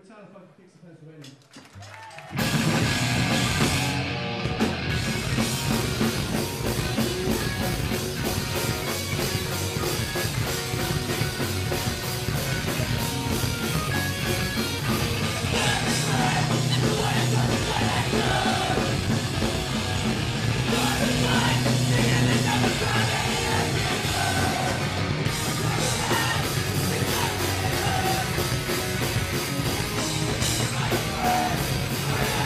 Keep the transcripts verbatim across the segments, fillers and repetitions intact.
Return of Funky Kicks of Pennsylvania. Yeah.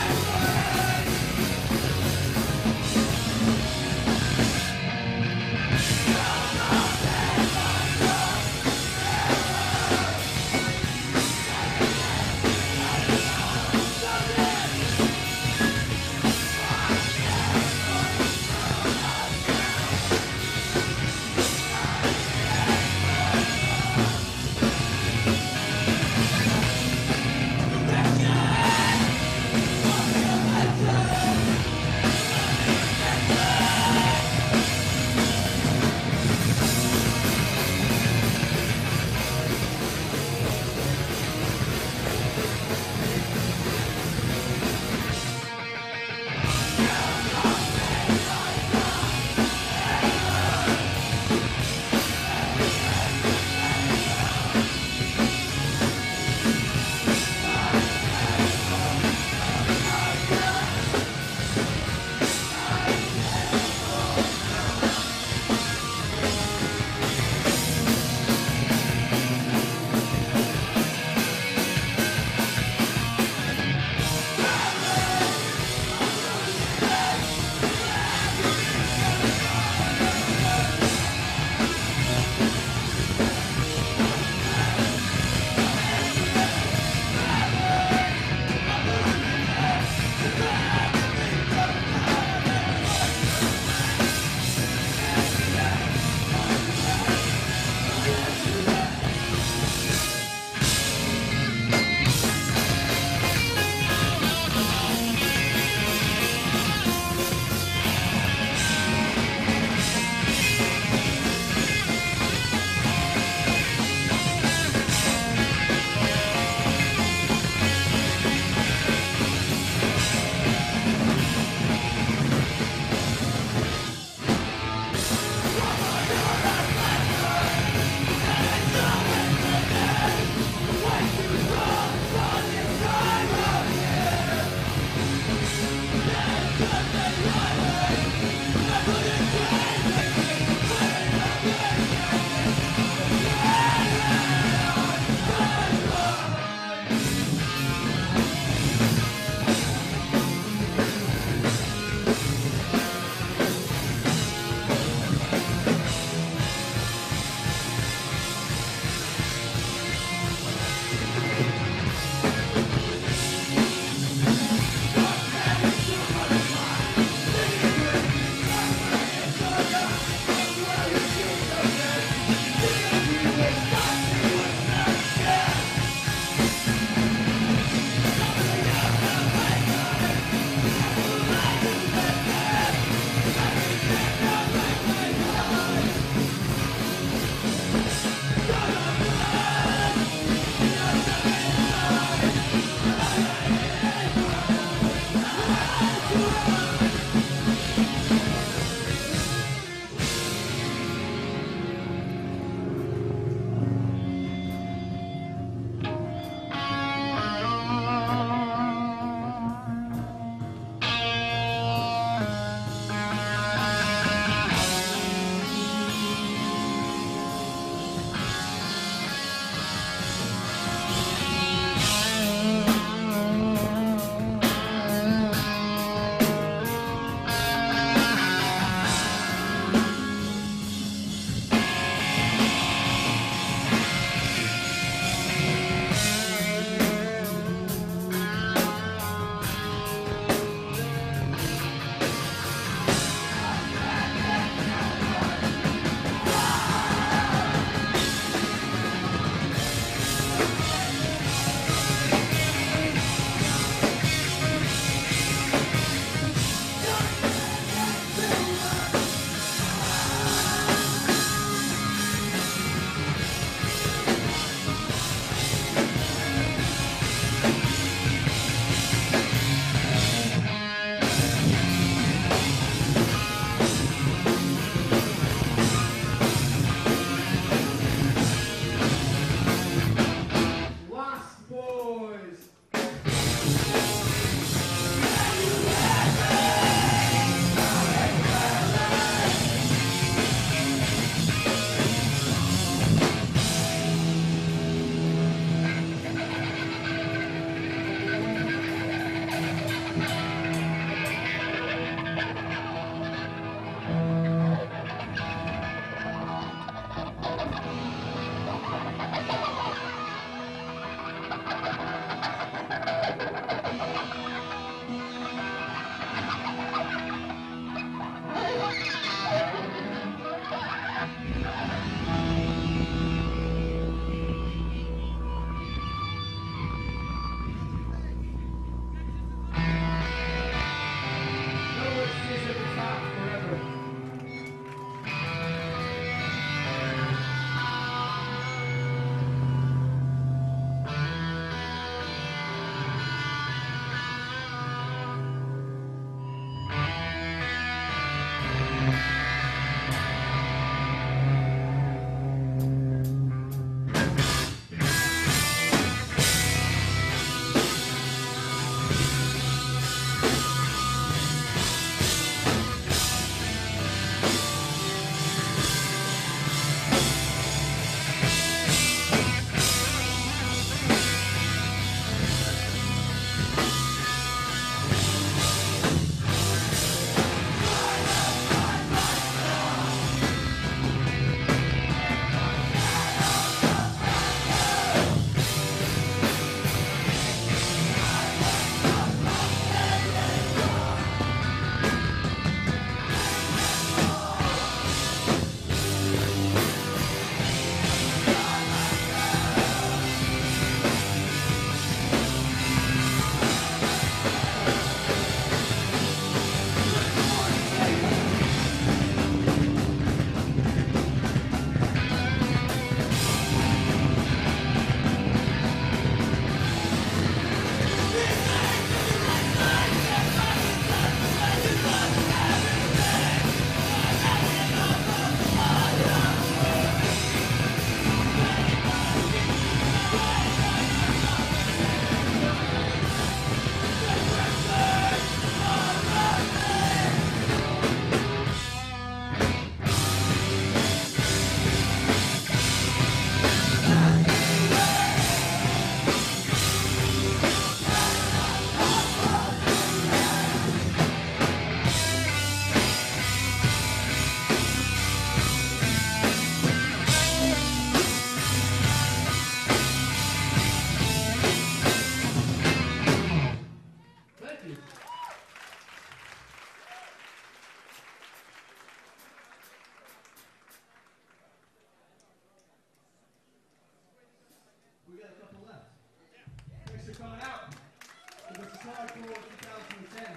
Hardcore twenty ten.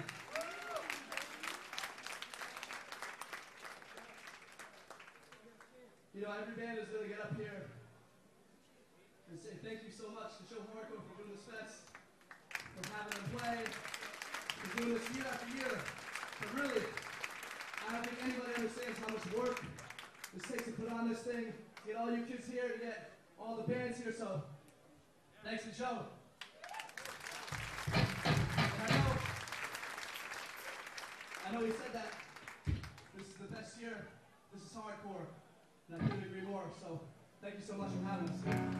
You know, every band is going to get up here and say thank you so much to Show Hardcore for doing this fest, for having them play, for doing this year after year. But really, I don't think anybody understands how much work this takes to put on this thing, to get all you kids here, to get all the bands here, so thanks to Joe. And I know, I know he said that this is the best year, this is hardcore, and I couldn't agree more, so thank you so much for having us.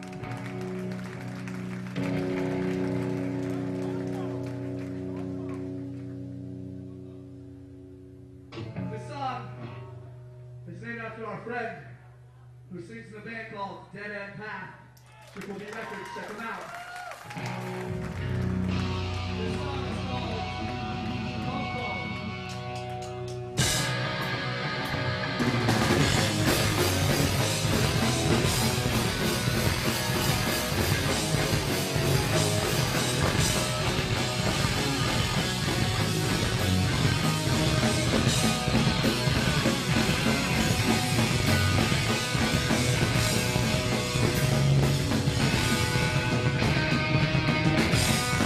This song is named after our friend who sings in a band called Dead End Path. Triple B Records, check them out. This song is called Pump Ball. We'll be right back.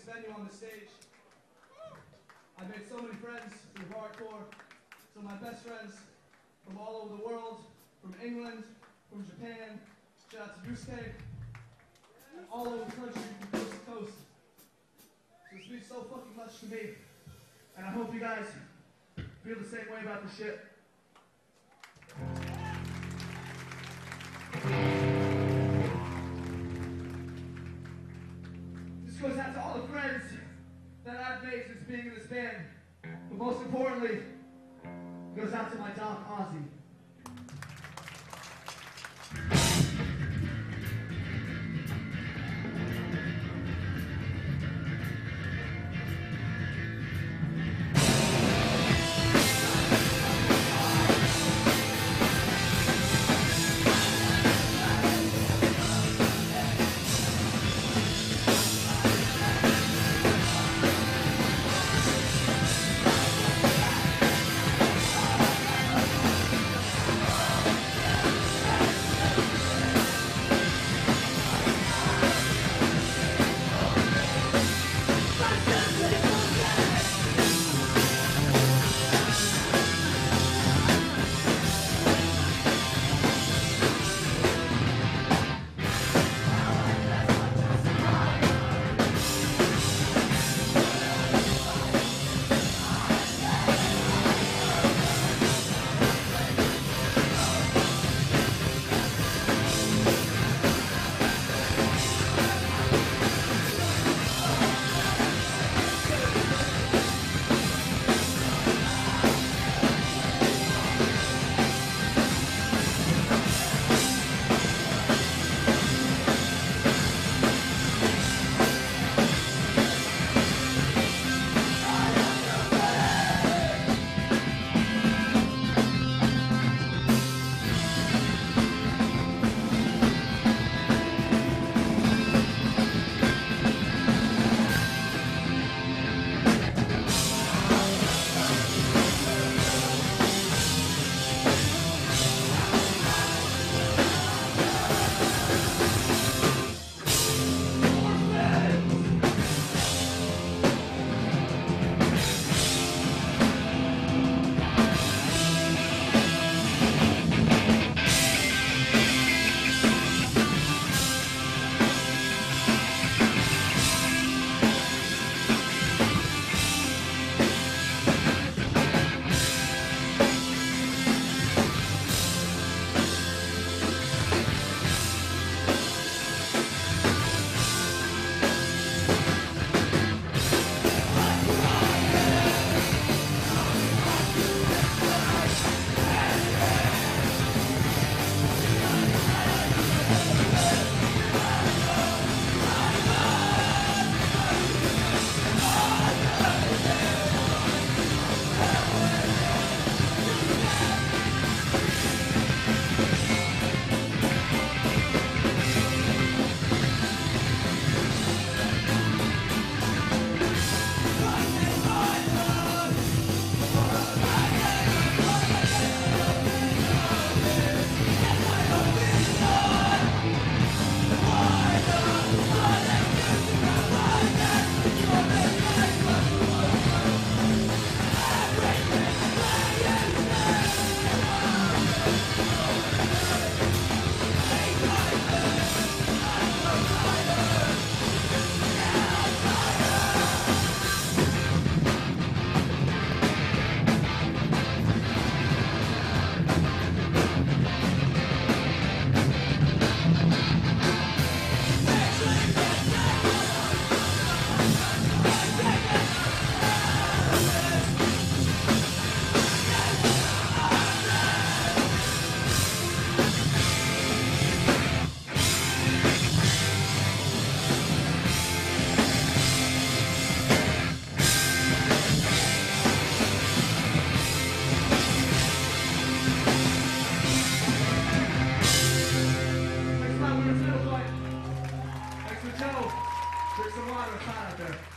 venue on this stage. I've made so many friends through hardcore. Some of my best friends from all over the world, from England, from Japan. Shout out to Yusuke. All over the country, from coast to coast. So this means so fucking much to me. And I hope you guys feel the same way about this shit. This goes out to all the friends that I've made since being in this band. But most importantly, it goes out to my dog, Ozzy. Drink some water, it's hot out there.